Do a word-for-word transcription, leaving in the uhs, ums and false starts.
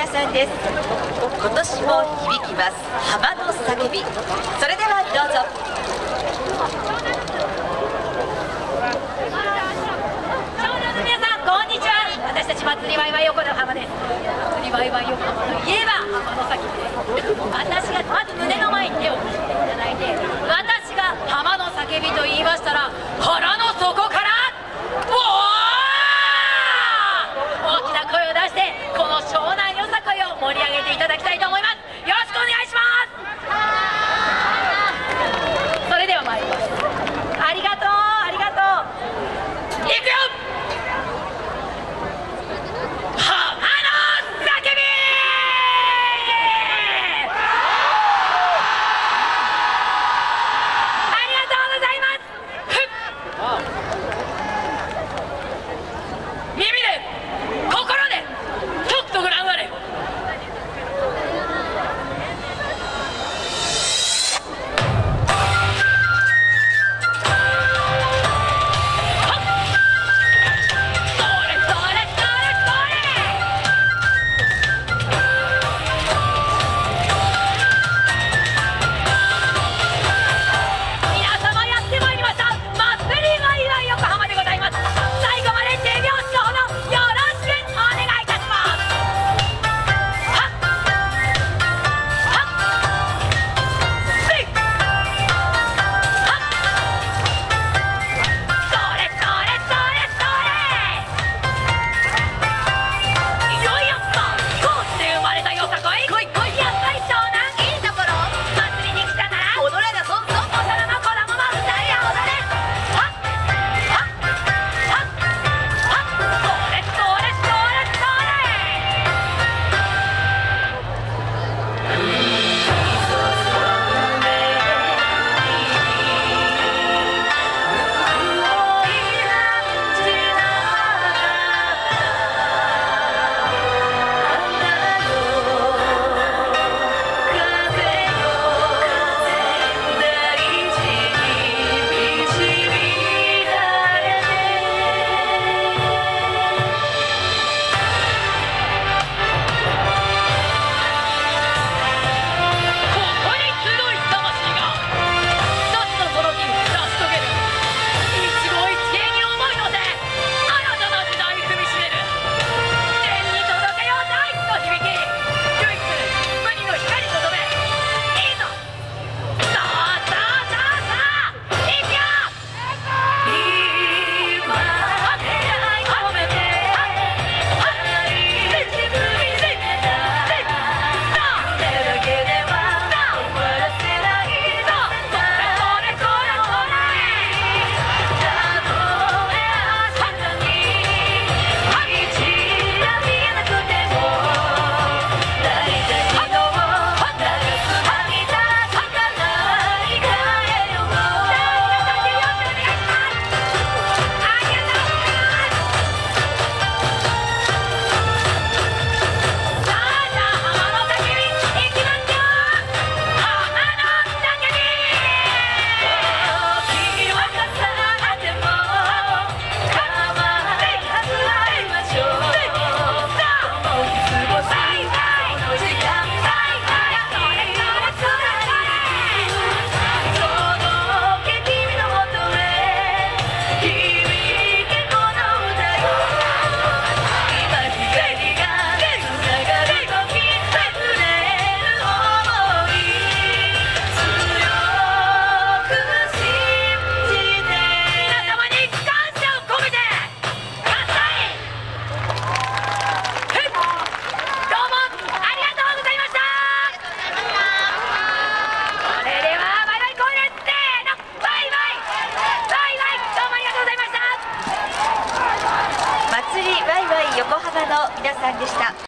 皆さんです。今年も響きます浜の叫び。それではどうぞ。 皆さんこんにちは。私たち祭りワイワイ横浜です。祭りワイワイ横浜といえば浜の叫びです。私がまず胸の前に手を振っていただいて、私が浜の叫びと言いましたら、腹の底からおー大きな声を出して、この湘南よさこいを盛り上げていただきたいと思います。よろしくお願いします。それでは参ります。ありがとうありがとう。いくよ。 横浜の皆さんでした。